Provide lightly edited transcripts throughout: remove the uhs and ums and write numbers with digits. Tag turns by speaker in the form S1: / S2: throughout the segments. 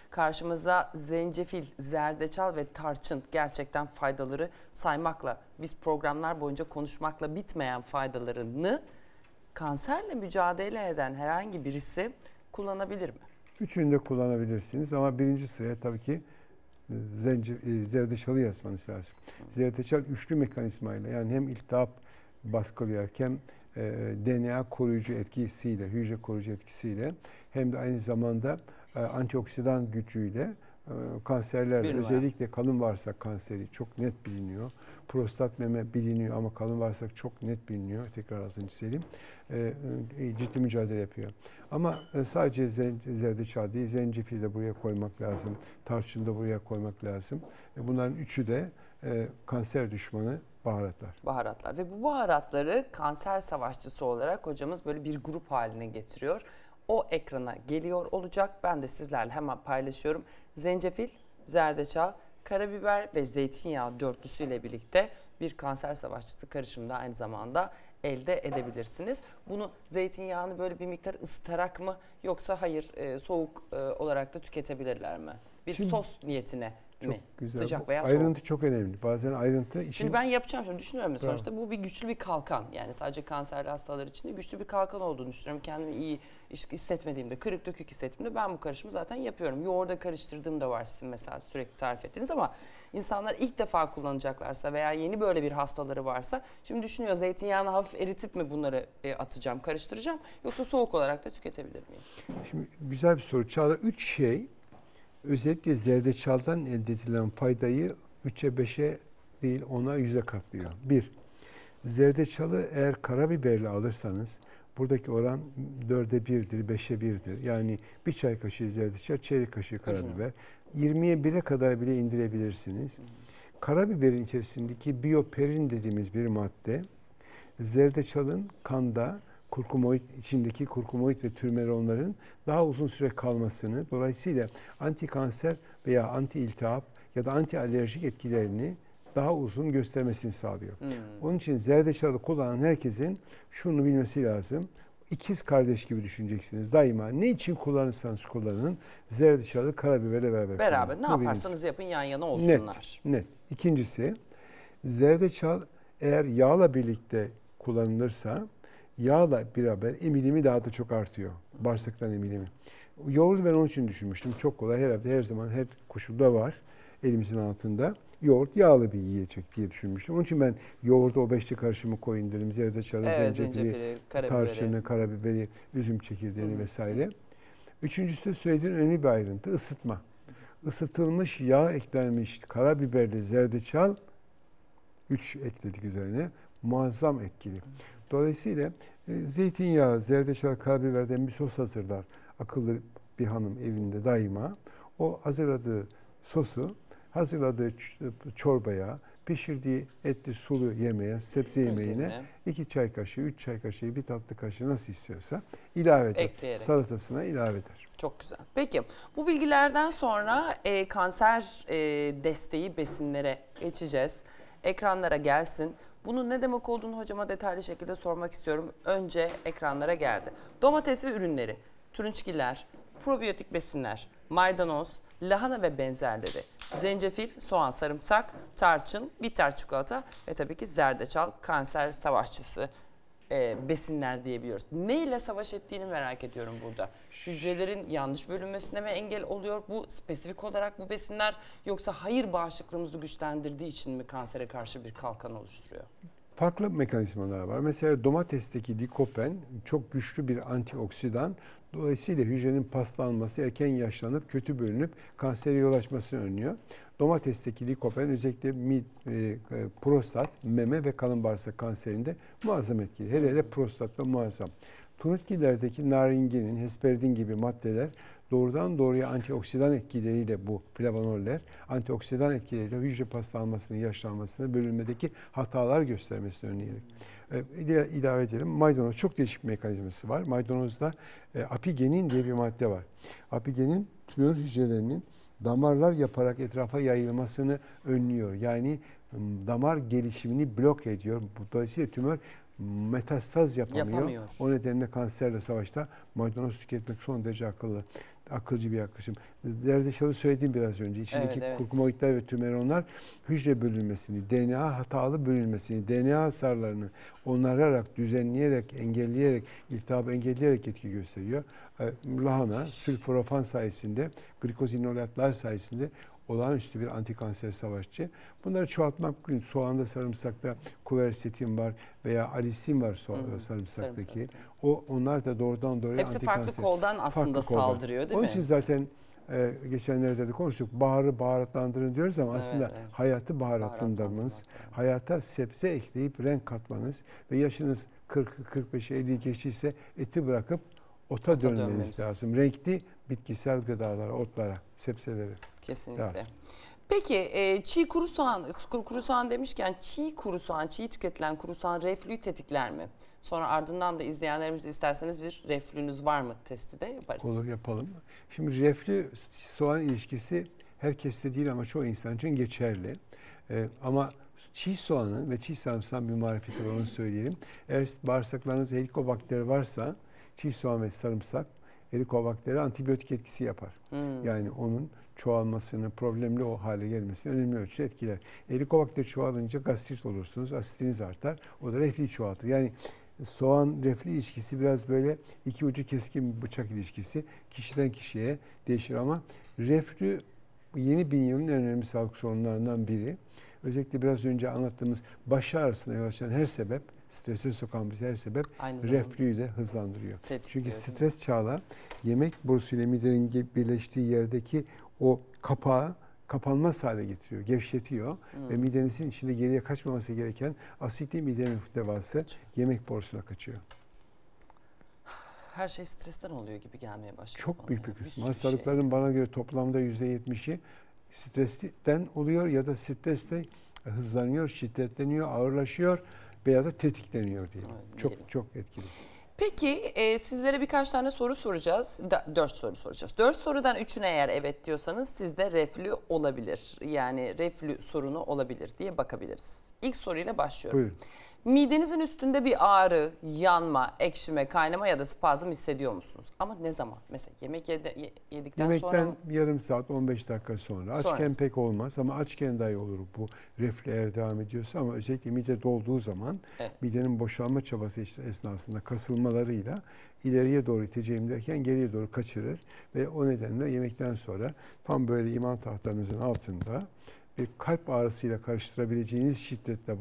S1: karşımıza zencefil, zerdeçal ve tarçın gerçekten faydaları saymakla, biz programlar boyunca konuşmakla bitmeyen faydalarını kanserle mücadele eden herhangi birisi kullanabilir mi?
S2: Üçünü de kullanabilirsiniz ama birinci sıraya tabii ki zerdeçalı yazmanız lazım. Zerdeçal üçlü mekanizmayla, yani hem iltihap baskılayarak hem DNA koruyucu etkisiyle, hücre koruyucu etkisiyle hem de aynı zamanda antioksidan gücüyle kanserlerle, özellikle kalın bağırsak kanseri çok net biliniyor. Prostat meme biliniyor ama kalın bağırsak çok net biliniyor. Tekrar altını çizelim. Ciddi mücadele yapıyor. Ama sadece zerdeçal değil, zencefili de buraya koymak lazım. Tarçını da buraya koymak lazım. Bunların üçü de kanser düşmanı baharatlar.
S1: Baharatlar ve bu baharatları kanser savaşçısı olarak hocamız böyle bir grup haline getiriyor. O ekrana geliyor olacak. Ben de sizlerle hemen paylaşıyorum. Zencefil, zerdeçal, karabiber ve zeytinyağı dörtlüsüyle birlikte bir kanser savaşçısı karışımda aynı zamanda elde edebilirsiniz. Bunu zeytinyağını böyle bir miktar ısıtarak mı yoksa hayır soğuk olarak da tüketebilirler mi? Bir sos niyetine mi?
S2: Güzel.
S1: Sıcak veya soğuk.
S2: Ayrıntı çok önemli. Bazen ayrıntı için...
S1: Şimdi ben yapacağım, şimdi düşünüyorum mesela sonuçta bu bir güçlü bir kalkan. Yani sadece kanserli hastalar için de güçlü bir kalkan olduğunu düşünüyorum. Kendimi iyi hissetmediğimde, kırık dökük hissettiğimde ben bu karışımı zaten yapıyorum. Yoğurda karıştırdığım da var sizin mesela sürekli tarif ettiğiniz ama insanlar ilk defa kullanacaklarsa veya yeni böyle bir hastaları varsa şimdi düşünüyor zeytinyağını hafif eritip mi bunları atacağım, karıştıracağım yoksa soğuk olarak da tüketebilir miyim?
S2: Şimdi güzel bir soru. Çağla 3 şey özellikle zerdeçaldan elde edilen faydayı 3'e 5'e değil 10'a 100'e katlıyor. 1. Zerdeçalı eğer karabiberle alırsanız buradaki oran 4'e 1'dir, 5'e 1'dir. Yani bir çay kaşığı zerdeçal, çeyrek kaşığı karabiber. 20'ye 1'e kadar bile indirebilirsiniz. Karabiberin içerisindeki biyoperin dediğimiz bir madde zerdeçalın kanda içindeki kurkumoid ve türmeronların daha uzun süre kalmasını, dolayısıyla antikanser veya anti iltihap ya da anti alerjik etkilerini daha uzun göstermesini sağlıyor. Onun için zerdeçalı kullanan herkesin şunu bilmesi lazım. İkiz kardeş gibi düşüneceksiniz daima. Ne için kullanırsanız kullanın, zerdeçalı karabiberle beraber kullanın.
S1: Ne yaparsanız yapın yan yana olsunlar.
S2: Net. İkincisi, zerdeçal eğer yağla birlikte kullanılırsa yağla beraber emilimi daha da çok artıyor. Bağırsaktan emilimi. Yoğurdu ben onun için düşünmüştüm. Çok kolay, herhalde her zaman her koşulda var elimizin altında. Yoğurt yağlı bir yiyecek diye düşünmüştüm. Onun için ben yoğurda o beşli karışımı koyun dedim. Zerdeçalı, zencefili, tarçını, karabiberi, üzüm çekirdeğini vesaire. Üçüncüsü de söylediğin önemli bir ayrıntı, ısıtma. Isıtılmış yağ eklenmiş karabiberli zerdeçal 3 ekledik üzerine. Muazzam etkili. Dolayısıyla zeytinyağı, zerdeçal, karabiberden bir sos hazırlar. Akıllı bir hanım evinde daima. O hazırladığı sosu, hazırladığı çorbaya, pişirdiği etli sulu yemeğe, sebze yemeğine 2 çay kaşığı, 3 çay kaşığı, 1 tatlı kaşığı nasıl istiyorsa ilave eder.
S1: Ekleyerek.
S2: Salatasına ilave eder.
S1: Çok güzel. Peki bu bilgilerden sonra kanser desteği besinlere geçeceğiz. Ekranlara gelsin. Bunun ne demek olduğunu hocama detaylı şekilde sormak istiyorum. Önce ekranlara geldi. Domates ve ürünleri, turunçgiller, probiyotik besinler, maydanoz, lahana ve benzerleri, zencefil, soğan, sarımsak, tarçın, bitter çikolata ve tabii ki zerdeçal kanser savaşçısı besinler diyebiliyoruz. Ne ile savaş ettiğini merak ediyorum burada. Hücrelerin yanlış bölünmesine mi engel oluyor bu spesifik olarak bu besinler yoksa hayır bağışıklığımızı güçlendirdiği için mi kansere karşı bir kalkan oluşturuyor?
S2: Farklı mekanizmalar var. Mesela domatesteki likopen çok güçlü bir antioksidan. Dolayısıyla hücrenin paslanması, erken yaşlanıp kötü bölünüp kansere yol açmasını önlüyor. Domatesteki likopen özellikle prostat, meme ve kalın bağırsak kanserinde muazzam etkili. Hele prostatta muazzam. Turunçgillerdeki naringinin, hesperidin gibi maddeler doğrudan doğruya antioksidan etkileriyle bu flavonoller, antioksidan etkileriyle hücre paslanmasını, yaşlanmasını, bölünmedeki hatalar göstermesini önleyerek. İlave edelim. Maydanoz çok değişik bir mekanizması var. Maydanozda apigenin diye bir madde var. Apigenin tümör hücrelerinin damarlar yaparak etrafa yayılmasını önlüyor. Yani damar gelişimini blok ediyor. Dolayısıyla tümör metastaz yapamıyor. O nedenle kanserle savaşta maydanoz tüketmek son derece akılcı bir yaklaşım. Zerdeçalı söyledim biraz önce. İçindeki
S1: Evet.
S2: kurkumoidler ve tümeronlar hücre bölünmesini, DNA hatalı bölünmesini, DNA hasarlarını onararak, düzenleyerek, engelleyerek, iltihabı engelleyerek etki gösteriyor. Lahana, sülforafan sayesinde, glikozinolatlar sayesinde olağanüstü bir antikanser savaşçı. Bunları çoğaltmak mümkün. Soğanda, sarımsakta kuversetin var veya alisin var sarımsaktaki. Onlar da doğrudan doğruya
S1: hepsi
S2: antikanser.
S1: farklı koldan aslında
S2: Farklı koldan
S1: saldırıyor değil
S2: Onun
S1: mi?
S2: için zaten geçenlerde de konuştuk. Baharı baharatlandırın diyoruz ama aslında
S1: Evet.
S2: hayatı baharatlandırmanız, hayata sebze ekleyip renk katmanız ve yaşınız 40-45'e 50 geçtiyse eti bırakıp ota dönmeniz lazım. Renkli bitkisel gıdalara, otlara, sebzelere.
S1: Kesinlikle.
S2: Lazım.
S1: Peki çiğ kuru soğan demişken çiğ tüketilen kuru soğan reflüyü tetikler mi? Sonra ardından da izleyenlerimiz de isterseniz bir reflünüz var mı testi de yaparız.
S2: Olur, yapalım. Şimdi reflü soğan ilişkisi herkeste değil ama çoğu insan için geçerli. Ama çiğ soğanın ve çiğ sarımsağın bir marifeti var, onu söyleyelim. Eğer bağırsaklarınızda helikobakteri varsa çiğ soğan ve sarımsak helikobakteri antibiyotik etkisi yapar. Yani onun çoğalmasını, problemli o hale gelmesini önemli ölçüde etkiler. Helikobakter çoğalınca gastrit olursunuz, asitiniz artar. O da reflüyü çoğaltır. Yani soğan reflü ilişkisi biraz böyle iki ucu keskin bir bıçak ilişkisi. Kişiden kişiye değişir ama reflü yeni bin yılın en önemli sağlık sorunlarından biri. Özellikle biraz önce anlattığımız baş ağrısına yol açan her sebep, strese sokan bizi her sebep reflüyü de hızlandırıyor. Çünkü stres çağla yemek borusuyla midenin birleştiği yerdeki o kapağı kapanmaz hale getiriyor, gevşetiyor ve midenizin içinde geriye kaçmaması gereken asitli mide muhtevası yemek borusuna kaçıyor.
S1: Her şey stresten oluyor gibi gelmeye başlıyor.
S2: Çok büyük bir kısmı. Hastalıkların bana göre toplamda %70'i stresten oluyor ya da stresle hızlanıyor, şiddetleniyor, ağırlaşıyor veya da tetikleniyor diyelim. Çok etkili.
S1: Peki sizlere birkaç tane soru soracağız. 4 soru soracağız. 4 sorudan 3'üne eğer evet diyorsanız sizde reflü olabilir. Yani reflü sorunu olabilir diye bakabiliriz. İlk soruyla başlıyorum.
S2: Buyurun.
S1: Midenizin üstünde bir ağrı, yanma, ekşime, kaynama ya da spazm hissediyor musunuz? Ama ne zaman? Mesela yemek yedikten sonra mı?
S2: Yemekten yarım saat 15 dakika sonra. Açken pek olmaz ama açken dahi olur bu reflü eğer devam ediyorsa, ama özellikle mide dolduğu zaman midenin boşalma çabası esnasında kasılmalarıyla ileriye doğru iteceğim derken geriye doğru kaçırır ve o nedenle yemekten sonra tam böyle iman tahtanızın altında bir kalp ağrısıyla karıştırabileceğiniz şiddetle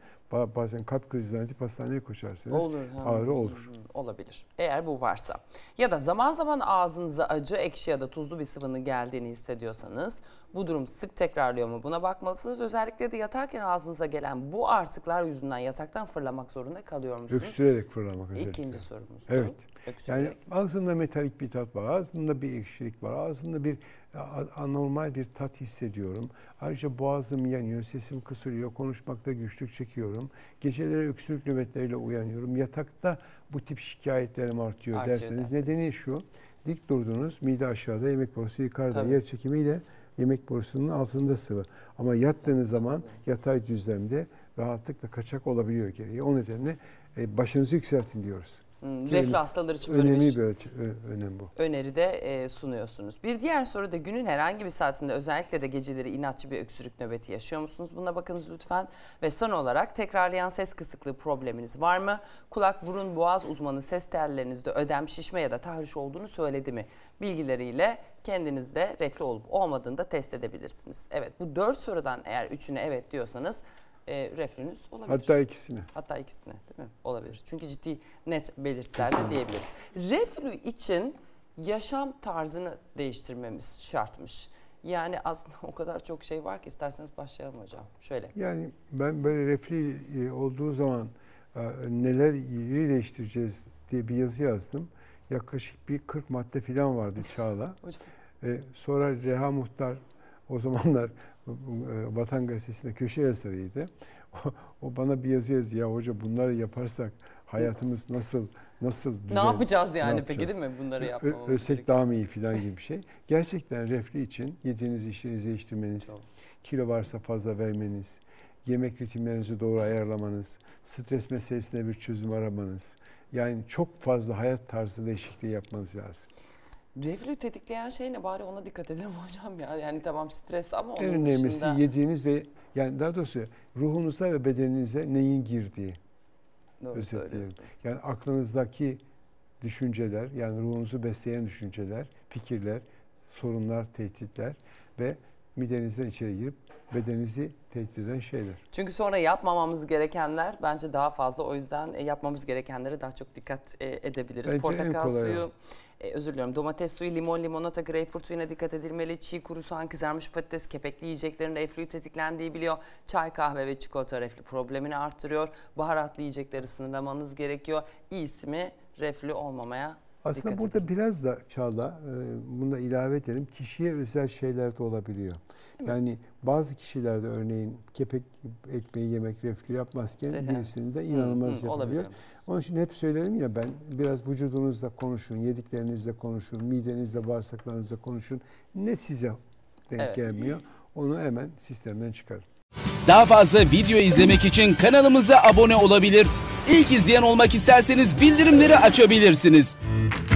S2: bazen kalp krizinden tip hastaneye koşarsınız. Ağrı olur.
S1: Olabilir. Eğer bu varsa. Ya da zaman zaman ağzınıza acı, ekşi ya da tuzlu bir sıvının geldiğini hissediyorsanız bu durum sık tekrarlıyor mu? Buna bakmalısınız. Özellikle de yatarken ağzınıza gelen bu artıklar yüzünden yataktan fırlamak zorunda kalıyor musunuz?
S2: Öksürerek fırlamak özellikle.
S1: İkinci sorumuz.
S2: Evet.
S1: Öksürerek.
S2: Yani ağzında metalik bir tat var, ağzında bir ekşilik var, ağzında bir anormal bir tat hissediyorum. Ayrıca boğazım yanıyor, sesim kısılıyor, konuşmakta güçlük çekiyorum. Geceleri öksürük nöbetleriyle uyanıyorum. Yatakta bu tip şikayetlerim artıyor derseniz nedeni şu: dik durdunuz, mide aşağıda, yemek borusu yukarıda. Yer çekimiyle yemek borusunun altında sıvı. Ama yattığınız zaman yatay düzlemde rahatlıkla kaçak olabiliyor geriye. O nedenle başınızı yükseltin diyoruz.
S1: Reflü hastaları için
S2: önemli bir önem bu.
S1: Öneri de sunuyorsunuz. Bir diğer soru da günün herhangi bir saatinde özellikle de geceleri inatçı bir öksürük nöbeti yaşıyor musunuz? Buna bakınız lütfen. Ve son olarak tekrarlayan ses kısıklığı probleminiz var mı? Kulak, burun, boğaz uzmanı ses tellerinizde ödem, şişme ya da tahriş olduğunu söyledi mi? Bilgileriyle kendinizde reflü olup olmadığını da test edebilirsiniz. Evet, bu 4 sorudan eğer 3'üne evet diyorsanız reflünüz olabilir.
S2: Hatta ikisine
S1: değil mi? Olabilir. Çünkü ciddi net belirtiler de diyebiliriz. Reflü için yaşam tarzını değiştirmemiz şartmış. Yani aslında o kadar çok şey var ki isterseniz başlayalım hocam. Şöyle.
S2: Yani ben böyle reflü olduğu zaman neleri değiştireceğiz diye bir yazı yazdım. Yaklaşık bir 40 madde falan vardı Çağla. Sonra Reha Muhtar o zamanlar Vatan Gazetesi'nde köşe yazarıydı. O bana bir yazı yazdı. Ya hoca bunları yaparsak hayatımız nasıl düzen?
S1: Ne yapacağız yani peki değil mi bunları yapmamamız?
S2: Ölsek daha mı iyi falan gibi bir şey. Gerçekten reflü için yediğiniz işinizi değiştirmeniz, kilo varsa fazla vermeniz, yemek ritimlerinizi doğru ayarlamanız, stres meselesine bir çözüm aramanız. Yani çok fazla hayat tarzı değişikliği yapmanız lazım.
S1: Reflü tetikleyen şey ne? Bari ona dikkat edelim hocam ya. Yani tamam stres ama
S2: En
S1: onun
S2: önemlisi
S1: dışında...
S2: yediğiniz ve yani daha doğrusu ruhunuza ve bedeninize neyin girdiği.
S1: Doğru
S2: Özetleyelim.
S1: söylüyorsunuz.
S2: Yani aklınızdaki düşünceler, yani ruhunuzu besleyen düşünceler, fikirler, sorunlar, tehditler ve midenizden içeri girip bedeninizi tehdit eden şeyler.
S1: Çünkü sonra yapmamamız gerekenler bence daha fazla. O yüzden yapmamız gerekenlere daha çok dikkat edebiliriz.
S2: Bence en
S1: Portakal
S2: kolay
S1: suyu, özür diliyorum, domates suyu, limon, limonata, greyfurt suyuna dikkat edilmeli. Çiğ, kuru soğan, kızarmış patates, kepekli yiyeceklerin reflüyü tetiklendiği biliyor. Çay, kahve ve çikolata reflü problemini arttırıyor. Baharatlı yiyecekleri sınırlamanız gerekiyor. İyisi mi reflü olmamaya
S2: Aslında
S1: dikkat
S2: burada
S1: edin.
S2: biraz da Çağla, bunu da ilave edelim. Kişiye özel şeyler de olabiliyor. Yani bazı kişilerde örneğin kepek ekmeği yemek reflü yapmazken birisinde inanılmaz yapabiliyor.
S1: Olabilir.
S2: Onun için hep söylerim ya, ben biraz vücudunuzla konuşun, yediklerinizle konuşun, midenizle, bağırsaklarınızla konuşun. Ne size denk gelmiyor onu hemen sistemden çıkarın.
S3: Daha fazla video izlemek için kanalımıza abone olabilir. İlk izleyen olmak isterseniz bildirimleri açabilirsiniz.